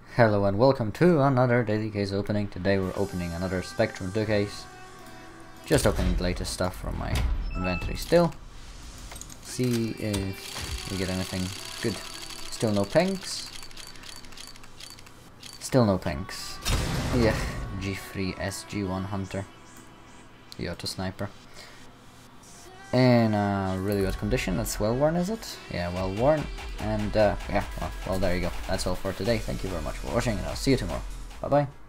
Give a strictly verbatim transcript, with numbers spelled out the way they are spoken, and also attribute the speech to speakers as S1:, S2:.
S1: Hello and welcome to another daily case opening. Today we're opening another Spectrum two case. Just opening the latest stuff from my inventory still. See if we get anything good. Still no pinks. Still no pinks. Yeah, G three S G one Hunter. The auto sniper. In a really good condition. That's well worn, is it? Yeah, well worn. And uh, yeah, well, well, there you go. That's all for today. Thank you very much for watching, and I'll see you tomorrow. Bye bye.